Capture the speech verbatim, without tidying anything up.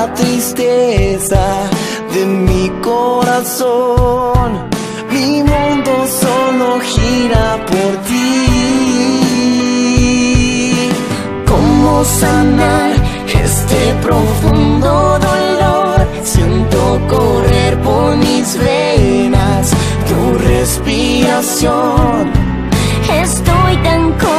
la tristeza de mi corazón. Mi mundo solo gira por ti. ¿Cómo sanar este profundo dolor? Siento correr por mis venas tu respiración. Estoy tan